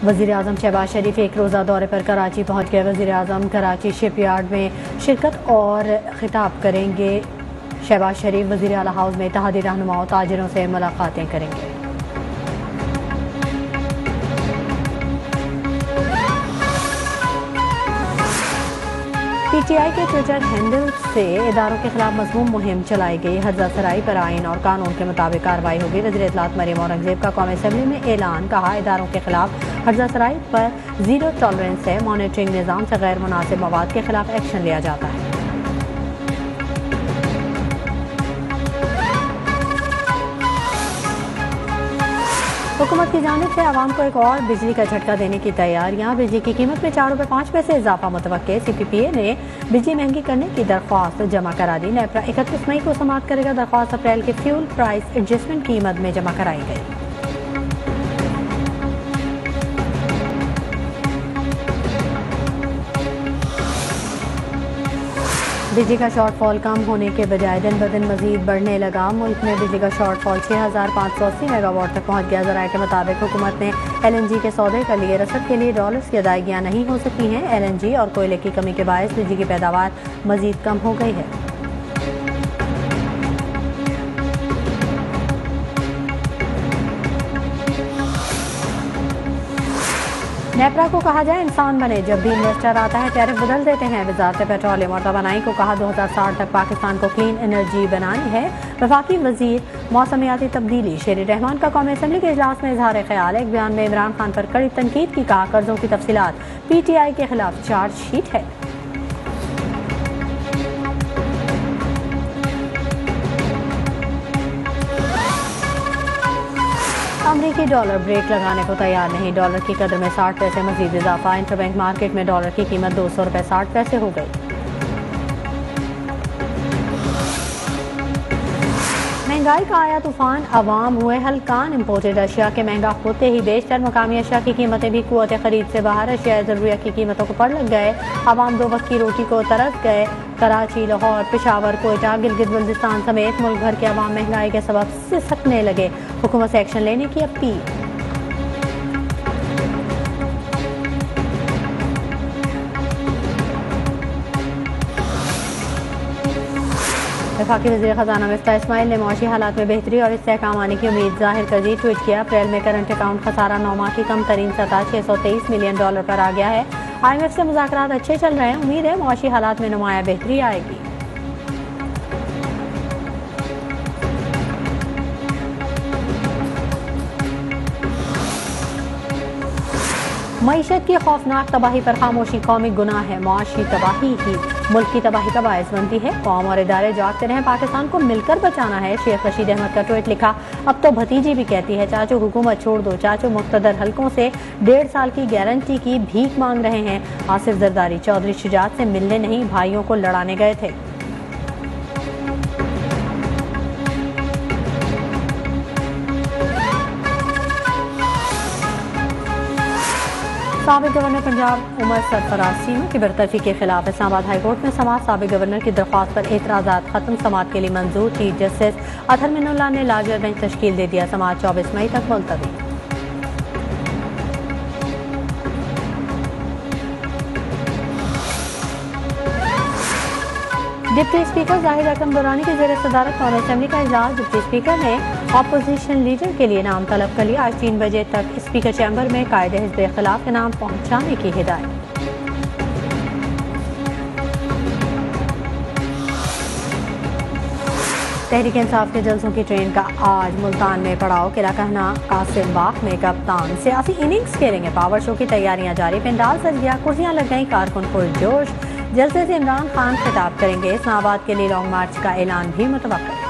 वज़ीर आज़म शहबाज शरीफ एक रोज़ा दौरे पर कराची पहुँच गए। वज़ीर आज़म कराची शिपयार्ड में शिरकत और खिताब करेंगे। शहबाज शरीफ वज़ीर आला हाउस में इत्तेहादी रहनुमाओं ताजिरों से मुलाकातें करेंगे। PTI के ट्विटर हैंडल से इदारों के खिलाफ मज़मूम मुहिम चलाई गई। हर्जा सराई पर आइन और कानून के मुताबिक कार्रवाई होगी। वज़ीर इत्तलात मरियम औरंगज़ेब का कौमी असम्बली में ऐलान। कहा, इदारों के खिलाफ हर्जा सराई पर जीरो टॉलरेंस है। मॉनिटरिंग निज़ाम से गैर मुनासिब मवाद के खिलाफ एक्शन लिया जाता है। हुकूमत की जानिब से आवाम को एक और बिजली का झटका देने की तैयारियां। बिजली की कीमत में 4 रुपये 5 पैसे इजाफा मुतवक्के। CPPA ने बिजली महंगी करने की दरख्वास्त जमा करा दी। नेपरा 31 मई को समाप्त करेगा। दरख्वास्त अप्रैल के फ्यूल प्राइस एडजस्टमेंट की मद में जमा कराई गई। बिजली का शॉर्टफॉल कम होने के बजाय दिन ब दिन मजीद बढ़ने लगा। मुल्क में बिजली का शॉर्टफॉल 6580 मेगावाट तक पहुंच गया। ज़राए के मुताबिक हुकूमत ने LNG के सौदे के लिए रसद के लिए डॉलर्स की अदायगियाँ नहीं हो सकी हैं। LNG और कोयले की कमी के बायस बिजली की पैदावार मजीद कम हो गई है। नेपरा को कहा जाए इंसान बने। जब भी इन्वेस्टर आता है टैरिफ बदल देते हैं। वजारत पेट्रोलियम और तवानाई को कहा 2060 तक पाकिस्तान को क्लीन एनर्जी बनानी है। वफाकी वजीर मौसमियाती तब्दीली शेर रहमान का कौमी असम्बली के इजलास में इजहार ख्याल। एक बयान में इमरान खान पर कड़ी तनकीद की। कहा, कर्जों की तफसीलात PTI के खिलाफ चार्जशीट है। अमरीकी डॉलर ब्रेक लगाने को तैयार नहीं। डॉलर की कदर में 60 पैसे मजीद इजाफा। इंटरबैंक मार्केट में डॉलर की कीमत 200 रुपये 60 पैसे हो गई। महंगाई का आया तूफान, अवाम हुए हलकान। इम्पोर्टेड अशिया के महंगा होते ही बेशतर मकामी अशिया की कीमतें भी कुव्वत खरीद से बाहर। अशिया ज़रूरिया की कीमतों को पड़ लग गए। अवाम 2 वक्त की रोटी को तरस गए। कराची, लाहौर, पेशावर, कोयटा, गिलगित बल्तिस्तान समेत मुल्क भर के अवाम महंगाई के सबब सिसकने लगे। हुकूमत से एक्शन लेने की अपील। वफाकी वज़ीर ख़ज़ाना मिफ्ताह इस्माइल ने मौशी हालात में बेहतरी और इस्तेहकाम आने की उम्मीद जाहिर कर दी। ट्वीट किया, अप्रैल में करंट अकाउंट खसारा 9 माह की कम तरीन सतह $623 मिलियन पर आ गया है। IMF से मुज़ाकरात अच्छे चल रहे हैं। उम्मीद है मौशी हालात में नुमाया बेहतरी आएगी। मईशत की खौफनाक तबाही पर खामोशी कौमी गुनाह है। मुआशी तबाही ही मुल्क की तबाही का बायस बनती है। कौम और इदारे जागते रहें, पाकिस्तान को मिलकर बचाना है। शेख रशीद अहमद का ट्वीट लिखा, अब तो भतीजी भी कहती है चाचू हुकूमत छोड़ दो। चाचू मुख्तदर हलकों से 1.5 साल की गारंटी की भीख मांग रहे हैं। आसिफ जरदारी चौधरी शुजात से मिलने नहीं, भाइयों को लड़ाने गए थे। साबिक गवर्नर पंजाब उमर सरफराज सीमा की बरतरफी के खिलाफ इस्लामाबाद हाईकोर्ट में समाअत। साबिक गवर्नर की दरख्वास्त पर एतराज़ात खत्म। समाअत के लिए मंजूर। चीफ जस्टिस अतहर मिनुल्लाह ने लार्जर बेंच तश्कील दे दिया। समाअत 24 मई तक मुलतवी। डिप्टी स्पीकर जाहिद अकरम दुरानी की ज़ेर सदारत कौमी असम्बली का इजलास। डिप्टी स्पीकर ने अपोजिशन लीडर के लिए नाम तलब कर लिया। आज 3 बजे तक स्पीकर चैम्बर में कायदे हिज़्ब इख्तिलाफ के नाम पहुंचाने की हिदायत। तहरीक इंसाफ के जलसों की ट्रेन का आज मुल्तान में पड़ाव। किला कहना कासिम बाग में कप्तान सियासी इनिंग्स खेलेंगे। पावर शो की तैयारियां जारी। पेंडाल सज गया, कुर्सियां लग गई, कारकुन पुरजोश। जलसे से इमरान खान खिताब करेंगे। इस्लामाबाद के लिए लॉन्ग मार्च का ऐलान भी मुतवक्किल।